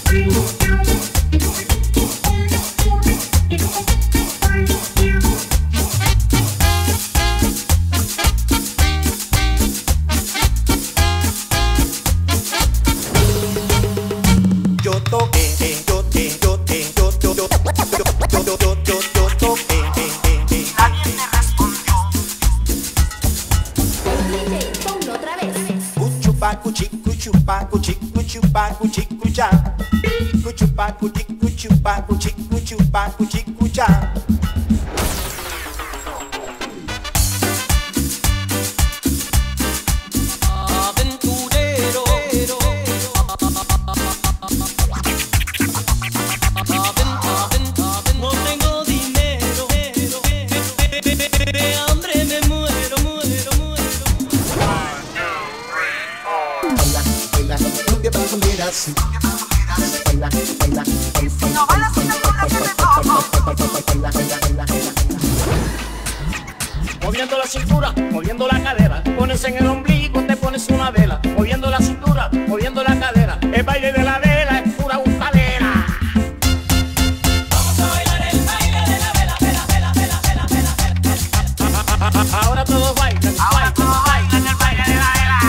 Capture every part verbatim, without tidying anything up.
Moviendo la cintura, moviendo la cadera, pones en el ombligo, te pones una vela. Moviendo la cintura, moviendo la cadera, el baile de la vela es pura gustadera. Vamos a bailar el baile de la vela, vela, vela, vela, vela, vela, vela. Ahora todos bailan, ahora todos bailan el baile de la vela.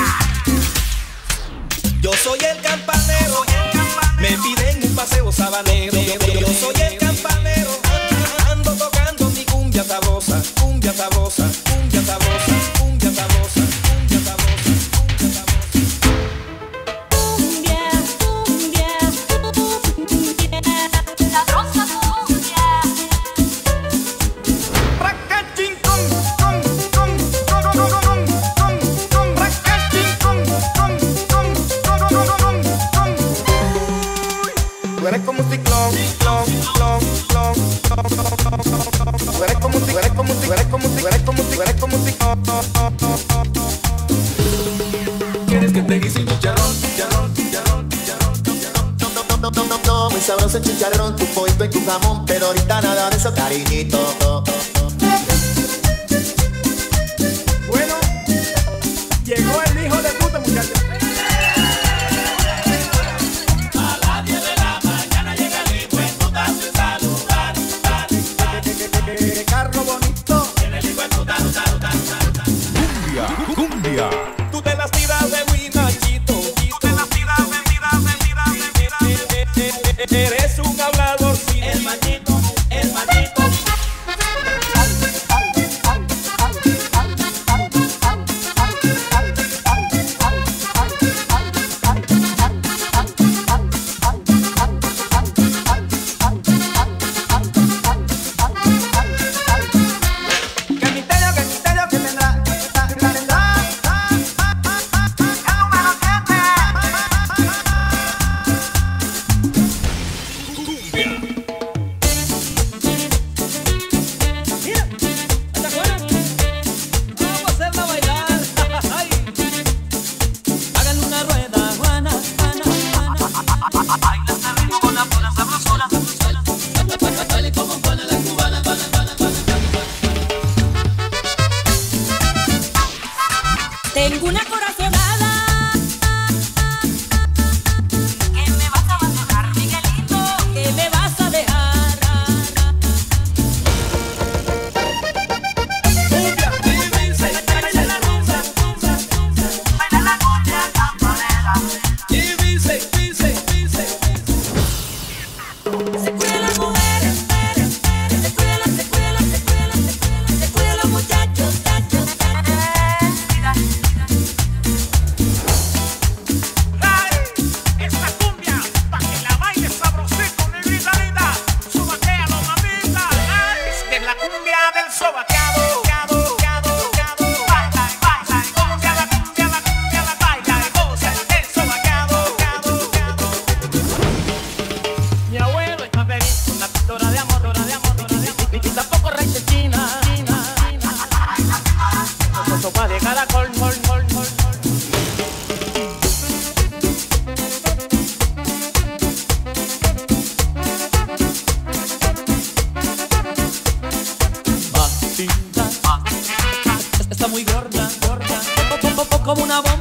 Yo soy el campanero, me piden un paseo sabanero. Yo soy el campanero, ando tocando mi cumbia sabrosa, cumbia sabrosa, cumbia sabrosa, cumbia sabrosa, cumbia sabrosa, cumbia sabrosa. Cumbia, cumbia, cumbia, sabrosa cumbia. Racachín con, con, con, con, con, con, con, con, racachín con, con, con, con, con, con, con. Tú eres como un ciclón, ciclón, ciclón, ciclón, ciclón, ciclón. Tú eres como un ciclón, eres como un ciclón, eres como un ciclón, eres como un ciclón, eres como un ciclón. ¿Quieres que te guise un chicharrón, chicharrón, chicharrón, chicharrón, chicharrón? No, no, no, no, no, no, muy sabroso el chicharrón, tu pollito y tu jamón, pero ahorita nada de eso, cariñito. Bueno, llegó el hijo de puta, muchachos. A las diez de la mañana llega el hijo en puta sin saludar. ¡Qué carro bonito! Viene el hijo en puta, puta, puta, puta. Cumbia, cumbia. Tú te las tiras de muy machito, tú te las tiras de mira, de mira, de mira. Eres un hablador, sí. El machito, el machito. ¡Qué misterio, qué misterio que tendrá! Mira, ¿te acuerdas? Vamos a hacerla bailar. Ay. Háganle una rueda, Juana, Juana, Juana. Baila este ritmo con la pura sabrosura. Baile como Juana la cubana, Juana, Juana, Juana. Tengo una corazonada ¿Qué me vas a abandonar, Miguelito? que me vas a dejar. Cumbia, dice, baila la rumba, Baila la cumbia campanera. y dice, dice, dice. Se cuida la mujer, se cuida la, se cuida la, se cuida la, se cuida los muchachos, muchachos. Esta cumbia, pa' que la bailes sabrosito, negrita, negrita. Sobaquéalo, mamita. Es que es la cumbia del sobaqueado. Baila, baila, cumbia, la cumbia, la cumbia, la baila, goza el sobaqueado. Mi abuelo es paperito, una pintora de amor, hora de amor, hora de amor. Y tampoco rey de China, China, China. Sopa de caracol, mol, mol, mol, mol. Matilda está muy gorda, gorda, como una bomba.